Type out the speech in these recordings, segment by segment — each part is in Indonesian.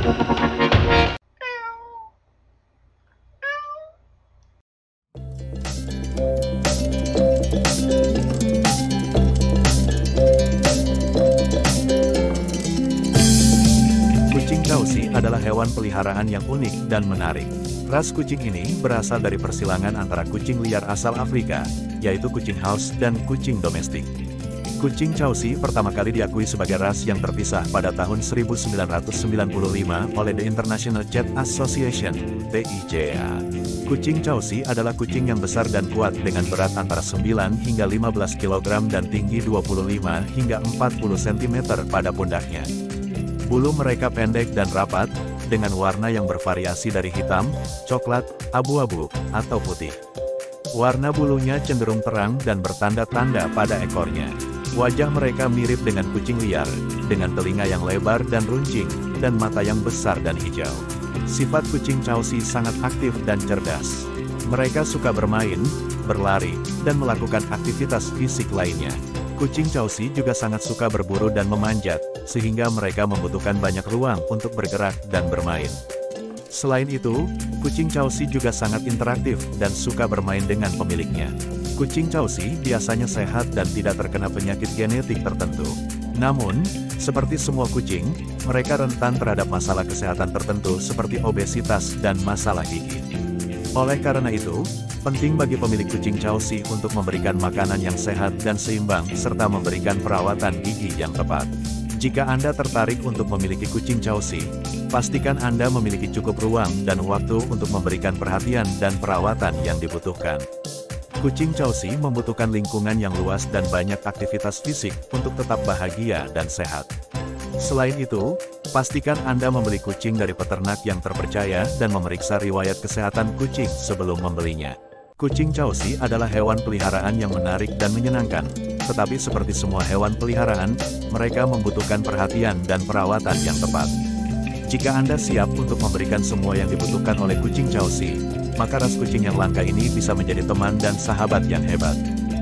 Kucing Chausi adalah hewan peliharaan yang unik dan menarik. Ras kucing ini berasal dari persilangan antara kucing liar asal Afrika, yaitu kucing house dan kucing domestik. Kucing Chausi pertama kali diakui sebagai ras yang terpisah pada tahun 1995 oleh The International Cat Association, TICA. Kucing Chausi adalah kucing yang besar dan kuat dengan berat antara 9 hingga 15 kg dan tinggi 25 hingga 40 cm pada pundaknya. Bulu mereka pendek dan rapat, dengan warna yang bervariasi dari hitam, coklat, abu-abu, atau putih. Warna bulunya cenderung terang dan bertanda-tanda pada ekornya. Wajah mereka mirip dengan kucing liar, dengan telinga yang lebar dan runcing, dan mata yang besar dan hijau. Sifat kucing Chausi sangat aktif dan cerdas. Mereka suka bermain, berlari, dan melakukan aktivitas fisik lainnya. Kucing Chausi juga sangat suka berburu dan memanjat, sehingga mereka membutuhkan banyak ruang untuk bergerak dan bermain. Selain itu, kucing Chausi juga sangat interaktif dan suka bermain dengan pemiliknya. Kucing Chausi biasanya sehat dan tidak terkena penyakit genetik tertentu. Namun, seperti semua kucing, mereka rentan terhadap masalah kesehatan tertentu seperti obesitas dan masalah gigi. Oleh karena itu, penting bagi pemilik kucing Chausi untuk memberikan makanan yang sehat dan seimbang serta memberikan perawatan gigi yang tepat. Jika Anda tertarik untuk memiliki kucing Chausi, pastikan Anda memiliki cukup ruang dan waktu untuk memberikan perhatian dan perawatan yang dibutuhkan. Kucing Chausi membutuhkan lingkungan yang luas dan banyak aktivitas fisik untuk tetap bahagia dan sehat. Selain itu, pastikan Anda membeli kucing dari peternak yang terpercaya dan memeriksa riwayat kesehatan kucing sebelum membelinya. Kucing Chausi adalah hewan peliharaan yang menarik dan menyenangkan, tetapi seperti semua hewan peliharaan, mereka membutuhkan perhatian dan perawatan yang tepat. Jika Anda siap untuk memberikan semua yang dibutuhkan oleh kucing Chausi, maka ras kucing yang langka ini bisa menjadi teman dan sahabat yang hebat.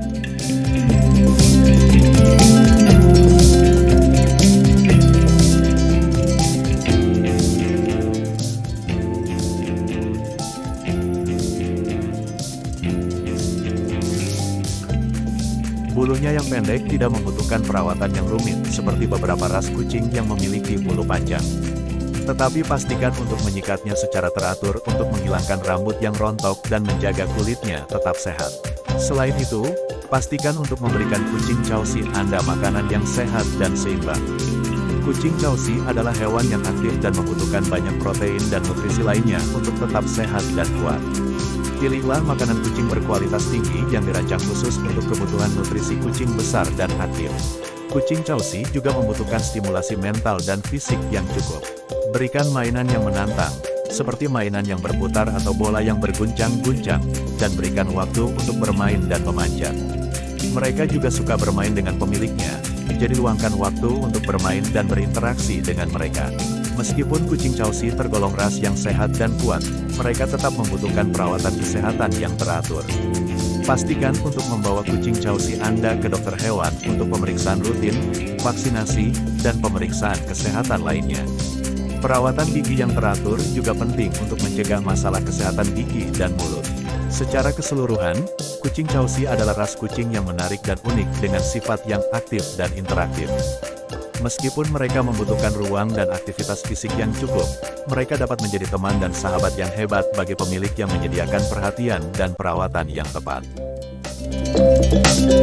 Bulunya yang pendek tidak membutuhkan perawatan yang rumit seperti beberapa ras kucing yang memiliki bulu panjang. Tetapi pastikan untuk menyikatnya secara teratur untuk menghilangkan rambut yang rontok dan menjaga kulitnya tetap sehat. Selain itu, pastikan untuk memberikan kucing Chausi Anda makanan yang sehat dan seimbang. Kucing Chausi adalah hewan yang aktif dan membutuhkan banyak protein dan nutrisi lainnya untuk tetap sehat dan kuat. Pilihlah makanan kucing berkualitas tinggi yang dirancang khusus untuk kebutuhan nutrisi kucing besar dan aktif. Kucing Chausi juga membutuhkan stimulasi mental dan fisik yang cukup. Berikan mainan yang menantang, seperti mainan yang berputar atau bola yang berguncang-guncang, dan berikan waktu untuk bermain dan memanjat. Mereka juga suka bermain dengan pemiliknya, jadi luangkan waktu untuk bermain dan berinteraksi dengan mereka. Meskipun kucing Chausi tergolong ras yang sehat dan kuat, mereka tetap membutuhkan perawatan kesehatan yang teratur. Pastikan untuk membawa kucing Chausi Anda ke dokter hewan untuk pemeriksaan rutin, vaksinasi, dan pemeriksaan kesehatan lainnya. Perawatan gigi yang teratur juga penting untuk mencegah masalah kesehatan gigi dan mulut. Secara keseluruhan, kucing Chausi adalah ras kucing yang menarik dan unik dengan sifat yang aktif dan interaktif. Meskipun mereka membutuhkan ruang dan aktivitas fisik yang cukup, mereka dapat menjadi teman dan sahabat yang hebat bagi pemilik yang menyediakan perhatian dan perawatan yang tepat.